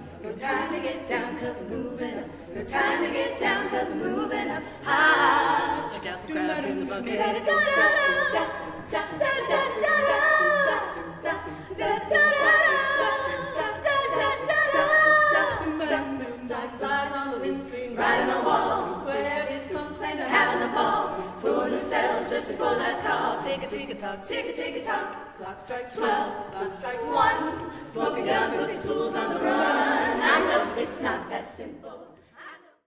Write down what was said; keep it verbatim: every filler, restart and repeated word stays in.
No time to get down, cause we're moving up. No time to get down, cause we're moving up. Ah, check out the crowds in the bucket. Da da da da da da da da da da da like flies on the windscreen, riding on walls, swear it's complaining, having a ball, fooling themselves just before last call. Tick a tick a tock, tick a tick a tock. Clock strikes twelve, clock strikes one. Smoking gun, put these fools on the run. I know it's not that simple.